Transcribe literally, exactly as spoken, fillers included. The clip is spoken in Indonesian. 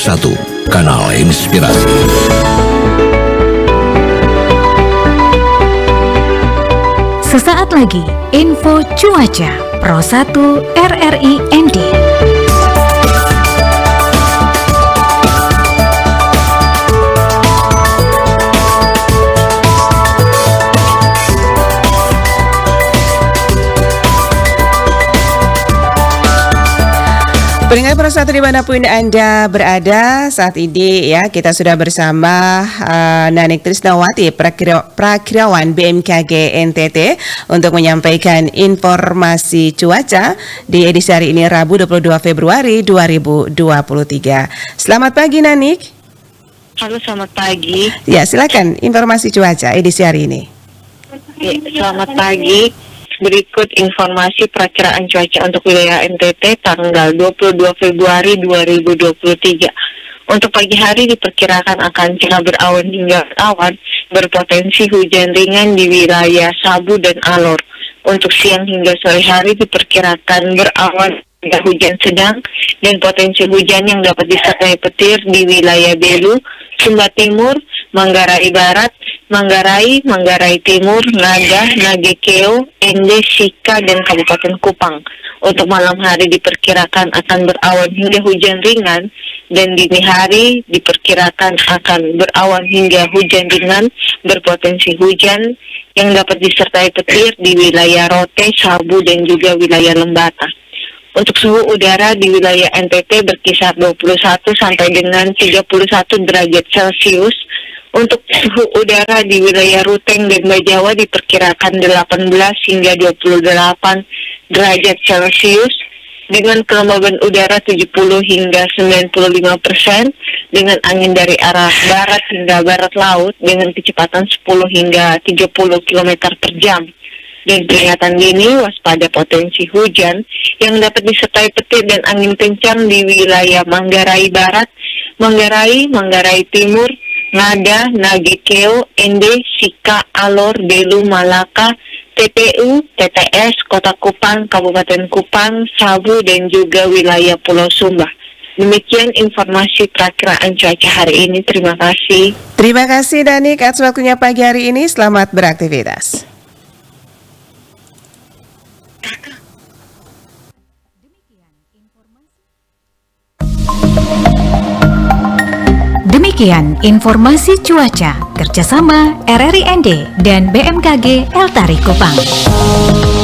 satu, Kanal Inspirasi. Sesaat lagi, info cuaca Pro satu R R I N D. Pendengar Pro satu dimanapun Anda berada saat ini ya, kita sudah bersama uh, Nanik Trisnawati, Prakira, Prakirawan B M K G N T T untuk menyampaikan informasi cuaca di edisi hari ini Rabu dua puluh dua Februari dua ribu dua puluh tiga. Selamat pagi Nanik. Halo, selamat pagi. Ya, silakan informasi cuaca edisi hari ini. Ya, selamat pagi. Berikut informasi perakiraan cuaca untuk wilayah N T T tanggal dua puluh dua Februari dua ribu dua puluh tiga. Untuk pagi hari diperkirakan akan cerah berawan hingga berawan, berpotensi hujan ringan di wilayah Sabu dan Alor. Untuk siang hingga sore hari diperkirakan berawan hingga hujan sedang dan potensi hujan yang dapat disertai petir di wilayah Belu, Sumba Timur, Manggarai Barat, Manggarai, Manggarai Timur, Naga, Nagekeo, Ende, Sika, dan Kabupaten Kupang. Untuk malam hari diperkirakan akan berawan hingga hujan ringan, dan dini hari diperkirakan akan berawan hingga hujan ringan, berpotensi hujan yang dapat disertai petir di wilayah Rote, Sabu, dan juga wilayah Lembata. Untuk suhu udara di wilayah N T T berkisar dua puluh satu sampai dengan tiga puluh satu derajat Celcius. Untuk suhu udara di wilayah Ruteng dan Bajawa diperkirakan delapan belas hingga dua puluh delapan derajat Celcius dengan kelembaban udara tujuh puluh hingga sembilan puluh lima persen dengan angin dari arah barat hingga barat laut dengan kecepatan sepuluh hingga tiga puluh kilometer per jam. Dan peringatan dini waspada potensi hujan yang dapat disertai petir dan angin kencang di wilayah Manggarai Barat, Manggarai, Manggarai Timur, Ngada, Nagekeo, Ende, Sika, Alor, Belu, Malaka, T P U, T T S, Kota Kupang, Kabupaten Kupang, Sabu, dan juga wilayah Pulau Sumba. Demikian informasi perakiraan cuaca hari ini. Terima kasih. Terima kasih Danik atas waktunya pagi hari ini. Selamat beraktivitas. Demikian informasi cuaca kerjasama R R I N D dan B M K G Eltari Kupang.